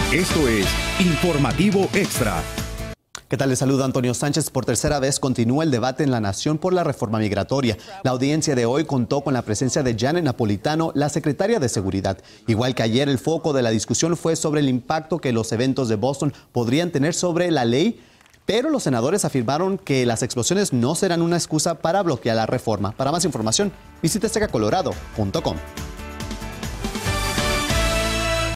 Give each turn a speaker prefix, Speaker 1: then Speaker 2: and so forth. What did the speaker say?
Speaker 1: Esto es Informativo Extra.
Speaker 2: ¿Qué tal? Les saluda Antonio Sánchez. Por tercera vez continúa el debate en la nación por la reforma migratoria. La audiencia de hoy contó con la presencia de Janet Napolitano, la secretaria de Seguridad. Igual que ayer, el foco de la discusión fue sobre el impacto que los eventos de Boston podrían tener sobre la ley, pero los senadores afirmaron que las explosiones no serán una excusa para bloquear la reforma. Para más información, visite secacolorado.com.